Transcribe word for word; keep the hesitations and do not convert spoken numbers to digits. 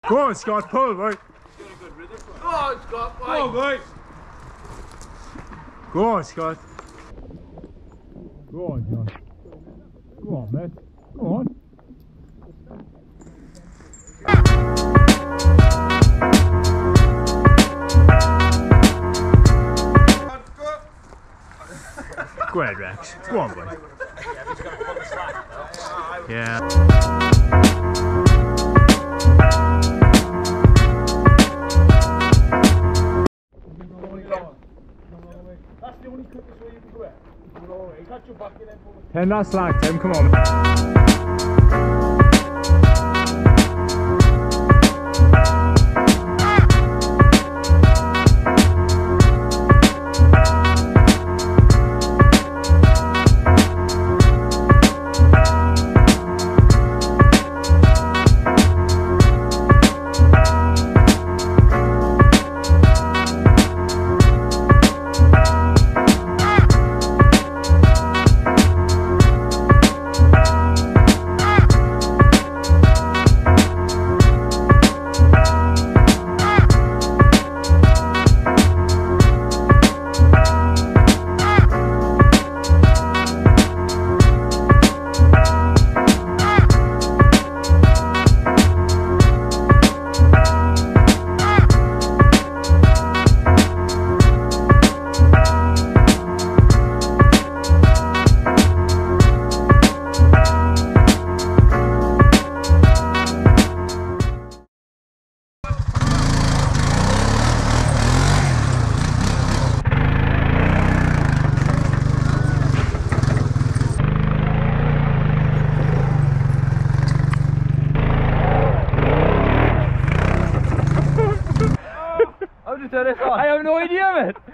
Go on, Scott, pull, right? Oh, Scott, Go on, guys. Go on, Scott. Go on, John. Go on, mate. Go on. Go ahead, Rex. Go on, boy. Yeah. That's the only quickest way you can do it. You know, you catch your back in and forward. ten last slack, Tim, come on. I have no idea, man.